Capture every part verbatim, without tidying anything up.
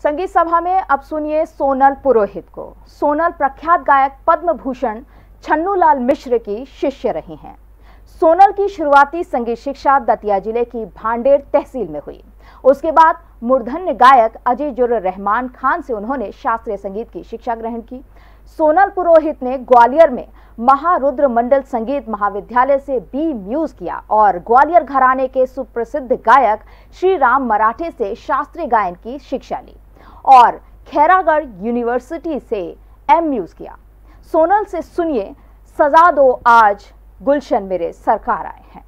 संगीत सभा में अब सुनिए सोनल पुरोहित को। सोनल प्रख्यात गायक पद्म भूषण छन्नूलाल मिश्र की शिष्य रही हैं। सोनल की शुरुआती संगीत शिक्षा दतिया जिले की भांडेर तहसील में हुई। उसके बाद मूर्धन्य गायक अजीजुर रहमान खान से उन्होंने शास्त्रीय संगीत की शिक्षा ग्रहण की। सोनल पुरोहित ने ग्वालियर में महारुद्र मंडल संगीत महाविद्यालय से बी म्यूज किया और ग्वालियर घराने के सुप्रसिद्ध गायक श्री राम मराठे से शास्त्रीय गायन की शिक्षा ली और खैरागढ़ यूनिवर्सिटी से एम म्यूज किया। सोनल से सुनिए सजा दो आज गुलशन मेरे सरकार आए हैं।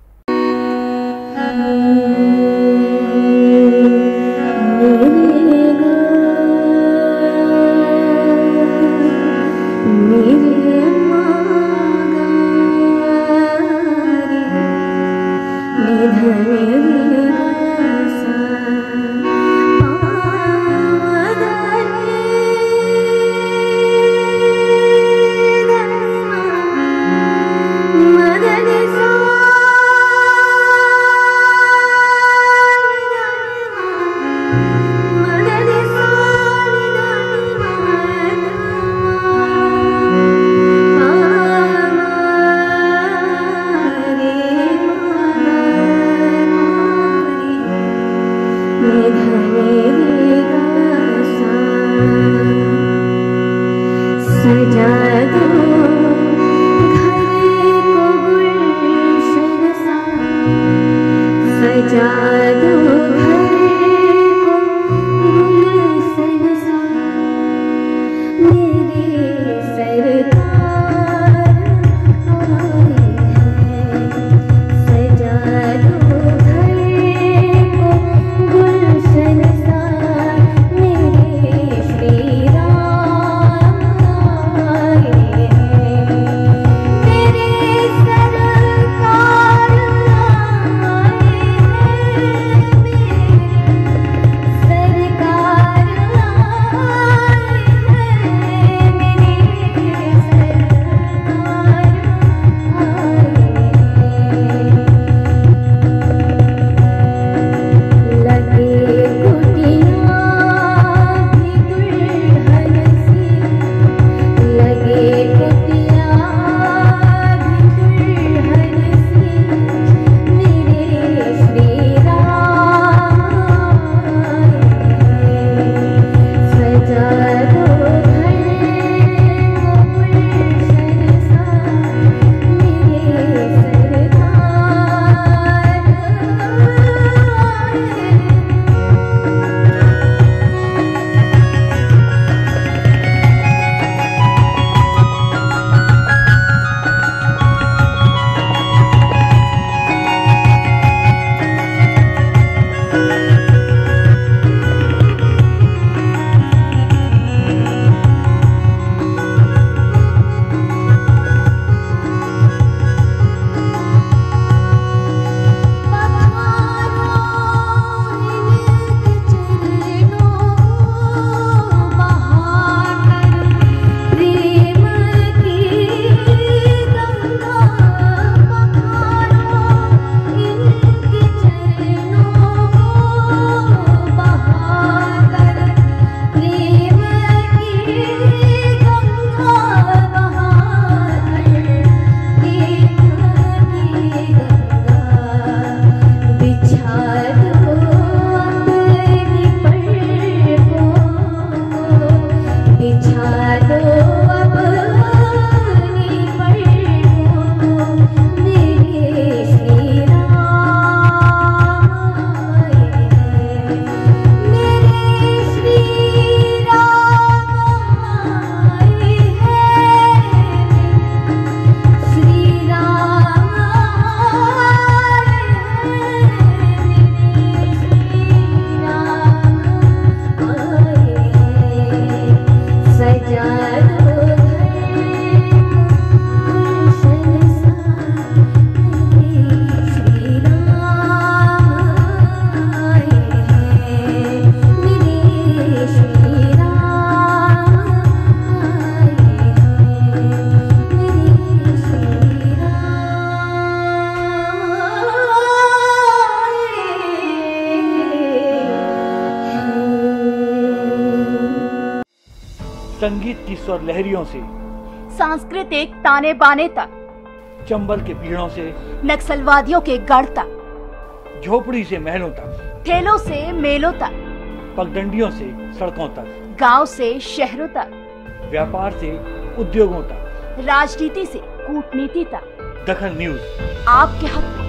संगीत की स्वर लहरियों से सांस्कृतिक ताने बाने तक, चंबल के पीड़ों से नक्सलवादियों के गढ़ तक, झोपड़ी से महलों तक, ठेलों से मेलों तक, पगडंडियों से सड़कों तक, गांव से शहरों तक, व्यापार से उद्योगों तक, राजनीति से कूटनीति तक, दखल न्यूज आपके हक में।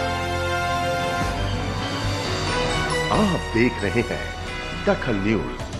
आप देख रहे हैं दखल न्यूज।